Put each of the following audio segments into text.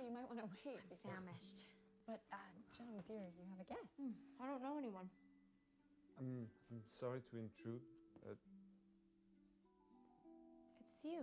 you might want to wait. I'm famished. But, Joan, dear, you have a guest. I don't know anyone. I'm sorry to intrude, but... It's you.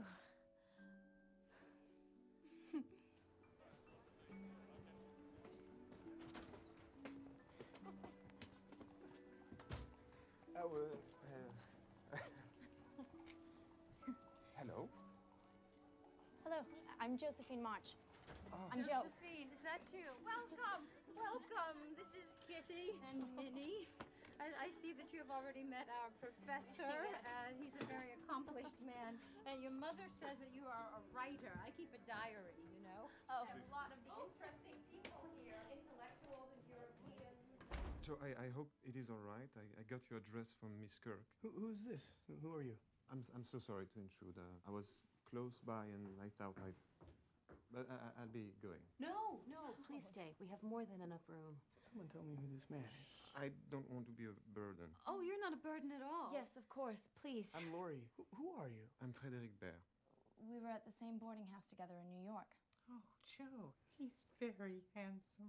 Hello? Hello, I'm Josephine March. Oh. I'm Jo. Josephine, is that you? Welcome, welcome. This is Kitty and Minnie. I see that you have already met our professor, and he's a very accomplished man. And your mother says that you are a writer. I keep a diary, you know. Oh. I have a lot of interesting people here, intellectuals and Europeans. Joe, I hope it is all right. I got your address from Miss Kirk. Who's this? Who are you? I'm so sorry to intrude. I was close by and I thought But I'll be going. No, please stay. We have more than enough room. Someone tell me who this man is. I don't want to be a burden. Oh, you're not a burden at all. Yes, of course, please. I'm Laurie. Who are you? I'm Friedrich Bhaer. We were at the same boarding house together in New York. Oh, Joe, he's very handsome.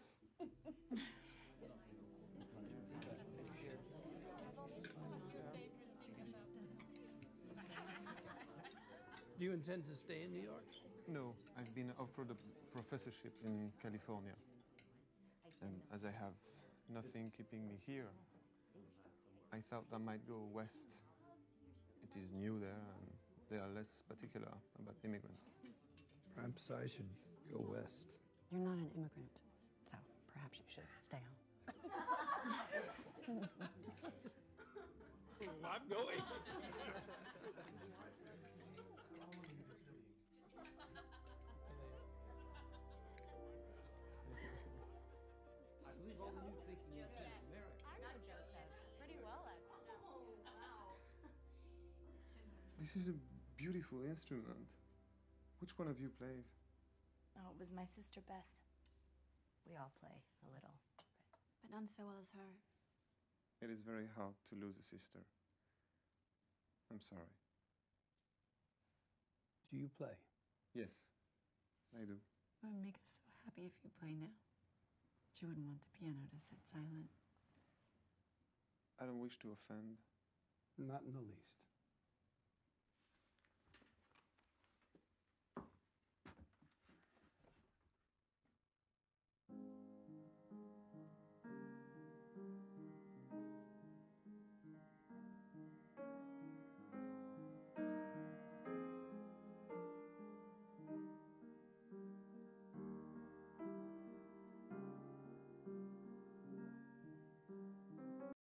Do you intend to stay in New York? No, I've been offered a professorship in California. And as I have nothing keeping me here, I thought I might go west. It is new there, and they are less particular about immigrants. Perhaps I should go west. You're not an immigrant, so perhaps you should stay home. I'm going. I believe all the new thinking is America. I know Joseph pretty well, actually. Oh, wow. This is a beautiful instrument. Which one of you plays? Oh, it was my sister Beth. We all play a little. But none so well as her. It is very hard to lose a sister. I'm sorry. Do you play? Yes, I do. It would make us so happy if you play now. But you wouldn't want the piano to sit silent. I don't wish to offend. Not in the least.